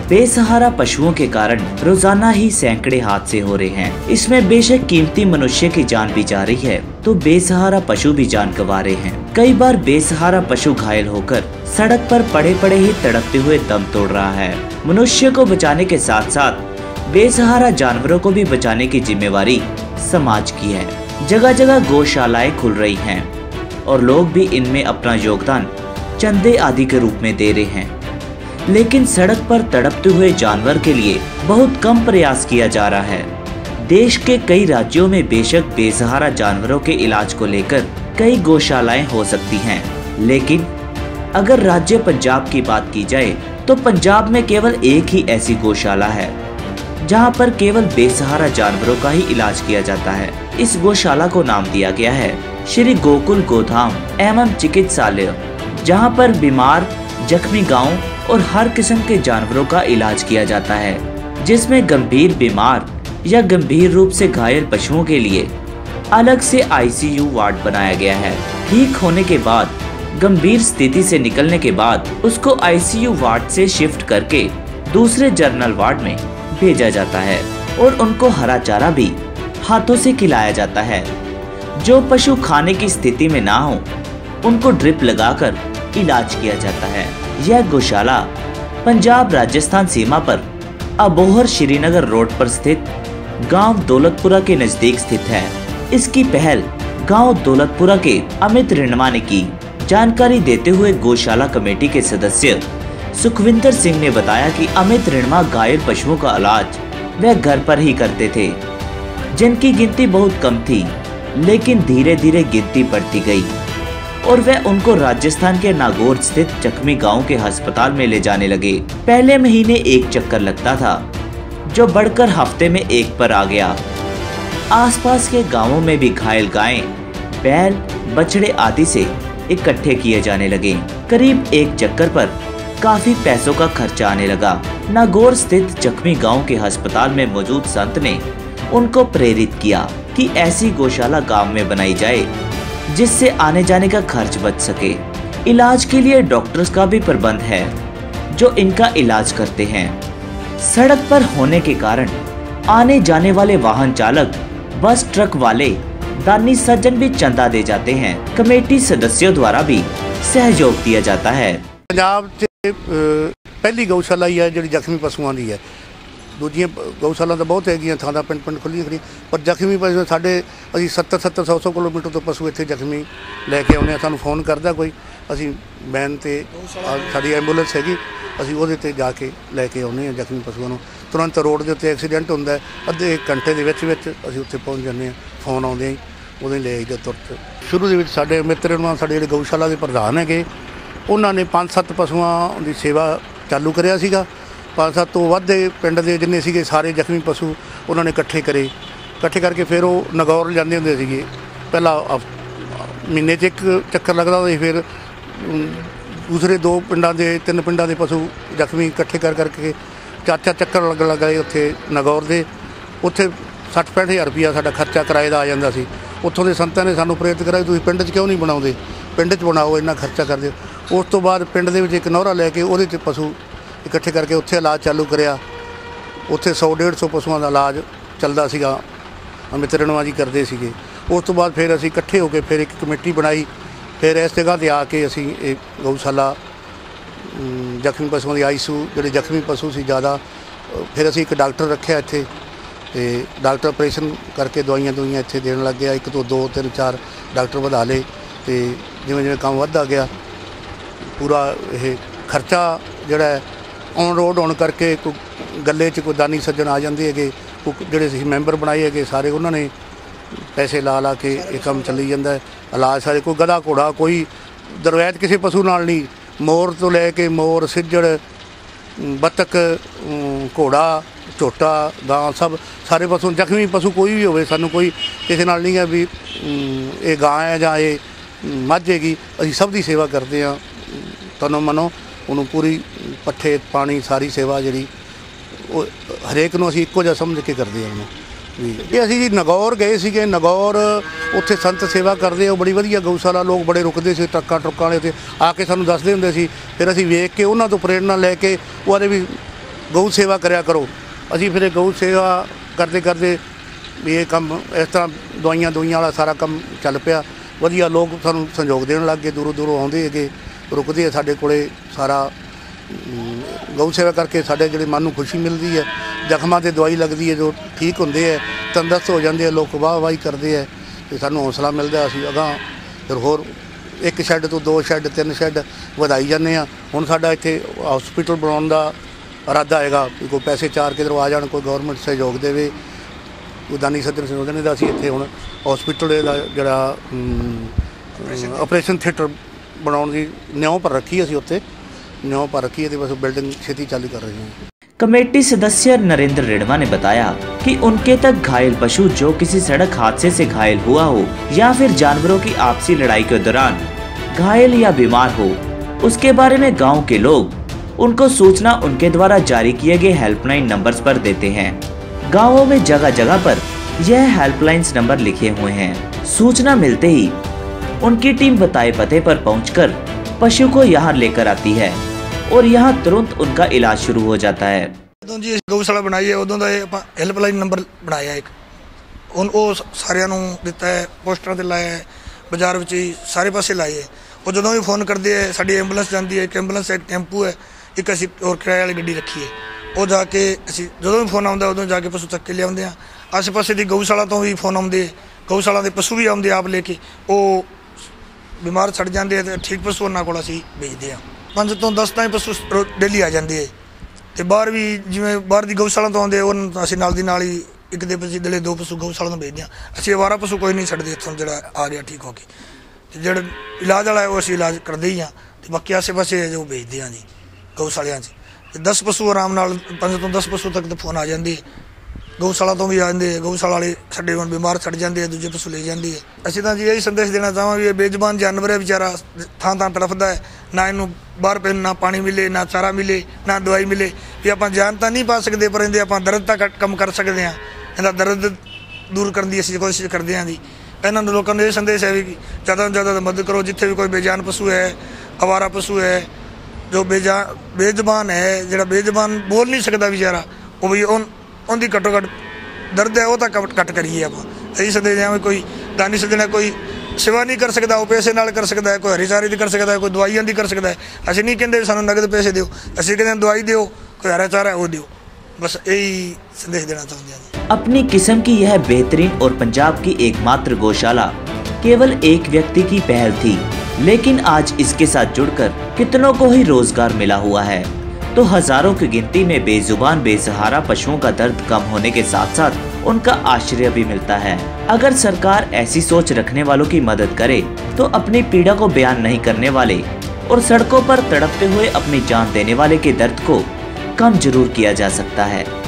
बेसहारा पशुओं के कारण रोजाना ही सैकड़े हादसे हो रहे हैं। इसमें बेशक कीमती मनुष्य की जान भी जा रही है तो बेसहारा पशु भी जान गंवा रहे हैं। कई बार बेसहारा पशु घायल होकर सड़क पर पड़े पड़े ही तड़पते हुए दम तोड़ रहा है। मनुष्य को बचाने के साथ साथ बेसहारा जानवरों को भी बचाने की जिम्मेवारी समाज की है। जगह जगह गौशालाएं खुल रही हैं और लोग भी इनमें अपना योगदान चंदे आदि के रूप में दे रहे हैं, लेकिन सड़क पर तड़पते हुए जानवर के लिए बहुत कम प्रयास किया जा रहा है। देश के कई राज्यों में बेशक बेसहारा जानवरों के इलाज को लेकर कई गौशालाएं हो सकती हैं, लेकिन अगर राज्य पंजाब की बात की जाए तो पंजाब में केवल एक ही ऐसी गौशाला है जहां पर केवल बेसहारा जानवरों का ही इलाज किया जाता है। इस गौशाला को नाम दिया गया है श्री गोकुल गोधाम एवं चिकित्सालय, जहां पर बीमार, जख्मी गायों और हर किस्म के जानवरों का इलाज किया जाता है, जिसमें गंभीर बीमार या गंभीर रूप से घायल पशुओं के लिए अलग से आईसीयू वार्ड बनाया गया है। ठीक होने के बाद, गंभीर स्थिति से निकलने के बाद उसको आईसीयू वार्ड से शिफ्ट करके दूसरे जनरल वार्ड में भेजा जाता है और उनको हरा चारा भी हाथों से खिलाया जाता है। जो पशु खाने की स्थिति में ना हो उनको ड्रिप लगाकर इलाज किया जाता है। यह गौशाला पंजाब राजस्थान सीमा पर अबोहर श्रीनगर रोड पर स्थित गांव दौलतपुरा के नजदीक स्थित है। इसकी पहल गांव दौलतपुरा के अमित रिणवा ने की। जानकारी देते हुए गौशाला कमेटी के सदस्य सुखविंदर सिंह ने बताया कि अमित रिणवा घायल पशुओं का इलाज वह घर पर ही करते थे, जिनकी गिनती बहुत कम थी, लेकिन धीरे धीरे गिनती बढ़ती गई और वह उनको राजस्थान के नागौर स्थित जख्मी गांव के अस्पताल में ले जाने लगे। पहले महीने एक चक्कर लगता था, जो बढ़कर हफ्ते में एक पर आ गया। आसपास के गांवों में भी घायल गायें, बैल, बछड़े आदि से इकट्ठे किए जाने लगे। करीब एक चक्कर पर काफी पैसों का खर्चा आने लगा। नागौर स्थित जख्मी गांव के अस्पताल में मौजूद संत ने उनको प्रेरित किया कि ऐसी गौशाला गांव में बनाई जाए जिससे आने जाने का खर्च बच सके। इलाज के लिए डॉक्टर्स का भी प्रबंध है जो इनका इलाज करते हैं। सड़क पर होने के कारण आने जाने वाले वाहन चालक, बस ट्रक वाले, दानी सज्जन भी चंदा दे जाते हैं। कमेटी सदस्यों द्वारा भी सहयोग दिया जाता है। पंजाब पहली गौशाला ही है जी जख्मी पशुओं की है। दूजियां गौशाला तो बहुत है, थाना पिंड पिंड खुली खड़ी, पर जख्मी पशु साढ़े अभी 70-70 100 किलोमीटर तो पशु इतने जख्मी लैके आने। सानू फोन करता कोई, असी वैन ते साड़ी एंबूलेंस हैगी, असी वो जाके लैके आने जख्मी पशुओं। तुरंत रोड के उत्ते एक्सीडेंट होंदा है, अद्धे घंटे के असी उत्थे पहुँच जाने। फोन आउंदे ही उदों ले आईदा तुरंत। शुरू के साडे मित्र साडे गौशाला के प्रधान है, उन्होंने 5-7 पशुओं की सेवा चालू करिया सीगा। 5-7 तो वधे पिंड के जिन्ने सीगे सारे जख्मी पशु उन्होंने इकट्ठे करे। इकट्ठे करके फिर वो नगौर जाते होंगे सीगे। पहला महीने च एक चक्कर लगता था, फिर दूसरे 2 पिंडा के 3 पिंडा के पशु जख्मी इकट्ठे कर करके 4 चक्कर लग गए उत्थे नगौर के। उत्थे 60-65 हज़ार रुपया साडा खर्चा किराए का आ जाता सी। उत्थों के संतां ने सानू प्रेरित कराया, तुसीं पिंड च क्यों नहीं बनाउंदे, पिंड च बनाओ, इन्ना खर्चा कर दो। उस तो बाद पिंड दे विच एक नौरा लैके उहदे च पशु इकट्ठे करके उत्थे इलाज चालू करिया। उत्थे 100-150 पशुओं का इलाज चलदा सीगा, अमित रिणवा जी करते सीगे। उस तो बाद फिर असीं इकट्ठे होकर फिर एक कमेटी बनाई। फिर इस जगह पर आके असीं एक गौशाला जख्मी पशुओं की आईसीयू जिहड़े जख्मी पशु सी ज़्यादा, फिर असीं एक डॉक्टर रखिया इत्थे ते डॉक्टर ऑपरेशन करके दवाइयां इत्थे देण लग गया। 1 तो 2 3 4 डॉक्टर वधा ले ते जिवें जिवें काम वधदा गया पूरा ये खर्चा जिहड़ा ऑन रोड होने करके कोई गले च कोई दानी सज्जन आ जाते है, जोड़े मैंबर बनाए है सारे उन्होंने पैसे ला ला के ये काम चली जाता है। इलाज सारे कोई गधा घोड़ा कोई दरवैत किसी पशु नाल नहीं, मोर तो लैके मोर, सिज्जड़, बतक, घोड़ा, झोटा, गां, सब सारे पशु जख्मी पशु कोई भी हो, सानू कोई किसी नाल नहीं है भी ये गां है जां ये मझ हैगी। असीं सब की सेवा करते हैं तनो मनो, उन्होंने पूरी पट्ठे पानी सारी सेवा जी हरेक नूं असीं इक्को जिहा समझ के करते हैं। ये असीं जी नगौर गए सीगे, नगौर उत्थे संत सेवा करते हैं, बड़ी वधिया गौशाला, लोग बड़े रुकते थे, ट्रक्कां ट्रुक्कां वाले उत्थे आके सानूं दसदे हुंदे सी। फिर असीं वेख के उन्हां तों प्रेरणा लैके वो भी गऊ सेवा करिया करो। असीं फिर गऊ सेवा करते करते भी ये काम इस तरह दवाइयां वाला सारा काम चल पिया। वधिया लोग सानूं सहयोग देण लग गए, दूरों दूरों आउंदे हैगे, रुकदे है साडे कोले। सारा गऊ सेवा करके साडे जिहड़े मन नूं खुशी मिलदी है, जख्मां ते दवाई लगदी है, जो ठीक हुंदे है, तंदुरुस्त हो जाते हैं, लोग वाह-वाही करते हैं तो सानूं हौसला मिलदा। असीं अगां फिर होर 1 शैड तो 2 शैड 3 शैड वधाई जाने आ। हुण साडा इत्थे हॉस्पिटल बनाउण दा इरादा हैगा, कोई पैसे चार किधरों आ जाण, कोई गौरमेंट सहयोग देवे, कोई दानी सज्जन सहयोग देने दा। असीं इत्थे हुण हॉस्पिटल दा जिहड़ा ऑपरेशन थिएटर बनाउण दी न्यौं पर रखी, असीं उत्थे न्यौं पर रखी है, बस बिल्डिंग छेती चालू कर रहे हैं। कमेटी सदस्य नरेंद्र रेडवा ने बताया कि उनके तक घायल पशु जो किसी सड़क हादसे से घायल हुआ हो या फिर जानवरों की आपसी लड़ाई के दौरान घायल या बीमार हो, उसके बारे में गांव के लोग उनको सूचना उनके द्वारा जारी किए गए हेल्पलाइन नंबर्स पर देते हैं। गाँवों में जगह जगह पर यह हेल्पलाइंस नंबर लिखे हुए हैं। सूचना मिलते ही उनकी टीम बताए पते पर पहुंचकर पशु को यहाँ लेकर आती है और यहाँ तुरंत उनका इलाज शुरू हो जाता है। जी गौशाला बनाई है उदों का हेल्पलाइन नंबर बनाया एक, वो सारिਆਂ ਨੂੰ ਦਿੱਤਾ है, पोस्टर ਤੇ ਲਾਇਆ है, बाजार ਵਿੱਚ सारे पासे लाए है। वो ਜਦੋਂ भी फोन करते हैं, साड़ी एंबूलेंस जाती है, एक एंबूलेंस एक टैंपू है, एक असी और किराए वाली गड्डी रखी है। वो जाके असी ਜਦੋਂ भी फोन आता उदों जाके पशु चक के लियाते हैं। आसे पासे की गौशाला तो भी फोन आते, गौशाला के पशु भी आते आप लेके, वो बीमार छड़ जाते हैं तो ठीक पशु उन्होंने को असी भेजते हैं। 5 ਤੋਂ 10 ਤਾਂ पशु डेली आ जाते हैं। तो बाहर भी जिमें बाहर की गौशाला तो आते उन्होंने असी नाल दी नाल ही एक दे पशु दले 2 पशु गौशाला में भेजते हैं। असी आवारा पशु कोई नहीं छड्डदे इत्थों जो आ गया ठीक होके, तो जो इलाज वाला है वो असी इलाज करते ही हाँ। तो बाकी आसे पासे जो भेजते हैं जी गौशालियां 10 पशु आराम नाल 5 ਤੋਂ 10 पशु तक तो फोन आ जाते हैं। गौशाला तो भी आते, गौशाला वाले छड्डे हुण बीमार छड़ जाते हैं, दूजे पशु ले जाते हैं। असीं तां जी यही संदेश देना चाहांगे, ये बेजुबान जानवर है बेचारा, थां थां तड़फदा है, ना इनू बाहर पे ना पानी मिले, ना चारा मिले, ना दवाई मिले। भी आपां जान तां नहीं पा सकते, पर इहदे आपां दर्द तां कम कर सकते हैं। इहदा दर्द दूर करने की असीं कोशिश करते हैं जी। इन्हां नूं लोकां नूं ये संदेश है भी ज़्यादा तो ज़्यादा मदद करो। जिथे भी कोई बेजान पशु है, आवारा पशु है, जो बेजुबान है, जिहड़ा बेजुबान बोल नहीं सकता बेचारा, वो भी उनकी घट्टो घट्ट दर्द है वो तो घट करिए। आप यही संदेश दें, कोई दानी सज्जन है, कोई सेवा नहीं कर सकता, वो पैसे नाल कर सकता है, कोई हरी चारे की कर सकता है, कोई दवाइयां की कर सकता है। असीं नहीं कहते सानूं नगद पैसे दिओ, असीं कहते दवाई दिओ, कोई हरा चारा है वो दिओ। बस यही संदेश देना चाहते हैं। अपनी किस्म की यह बेहतरीन और पंजाब की एकमात्र गौशाला केवल एक व्यक्ति की पहल थी, लेकिन आज इसके साथ जुड़कर कितनों को ही रोजगार मिला हुआ है। तो हजारों की गिनती में बेजुबान बेसहारा पशुओं का दर्द कम होने के साथ साथ उनका आश्रय भी मिलता है। अगर सरकार ऐसी सोच रखने वालों की मदद करे तो अपनी पीड़ा को बयान नहीं करने वाले और सड़कों पर तड़पते हुए अपनी जान देने वाले के दर्द को कम जरूर किया जा सकता है।